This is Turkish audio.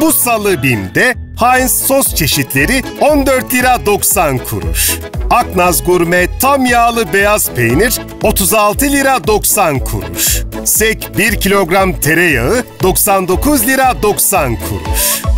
Bu salı BİM'de Heinz sos çeşitleri 14 lira 90 kuruş. Aknaz Gurme tam yağlı beyaz peynir 36 lira 90 kuruş. Sek 1 kilogram tereyağı 99 lira 90 kuruş.